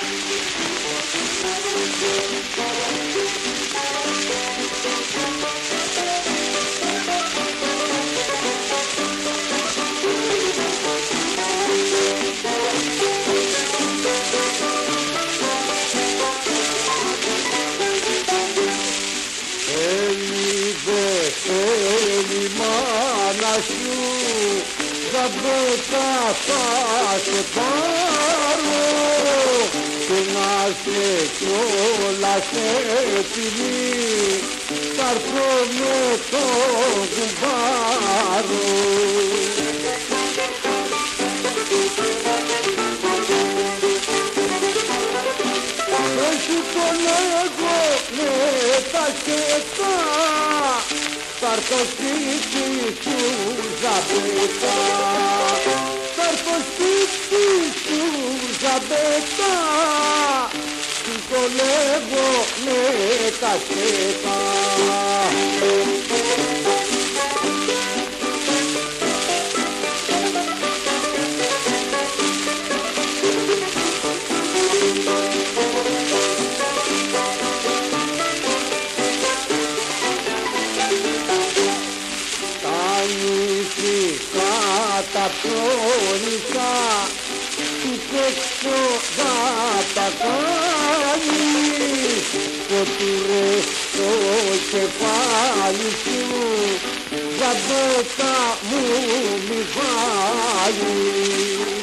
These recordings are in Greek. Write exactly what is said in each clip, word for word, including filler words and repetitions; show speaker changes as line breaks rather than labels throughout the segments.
Ζαμπέτα θα σε πάρω και να σε κιόλας έτοιμη θα έρθω με το κουμπάρο. Έτσι το λέγω με τα σκετά θα έρθω σπίτι σου Ζαμπέτα, θα έρθω σπίτι σου Ζαμπέτα, σου το λέγω με κασέτα. Τα ψώνικα του έξω θα τα κάνεις και του ρε στο κεφάλι σου Ζαμπέτα μου μη βάλεις.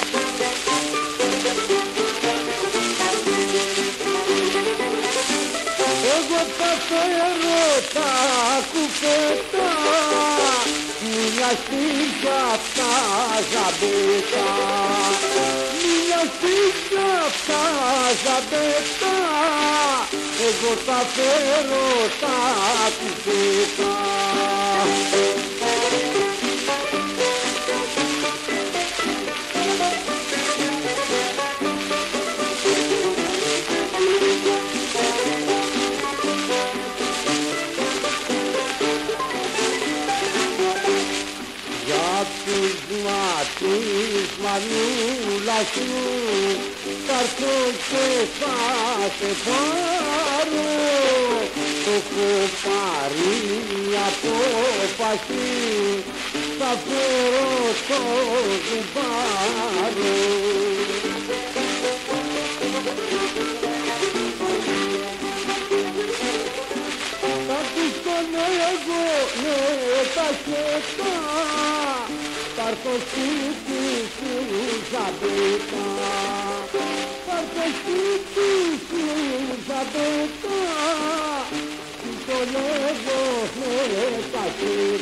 Εγώ θα φέρω τα κουφέτα μια στήχια αυτά Ζαμπέτα, μια στήχια αυτά Ζαμπέτα, εγώ θα φέρω τα κουφέτα. Της μανούλας σου θα έρθω και θα σε πάρω, το έχω πάρει απόφαση, θα φέρω το κουμπάρο. Θα τους τον εγώ με τα χέρια θα έρθω σπίτι σου Ζαμπέτα, θα έρθω σπίτι σου Ζαμπέτα, σου το λέγω με τα χέρια.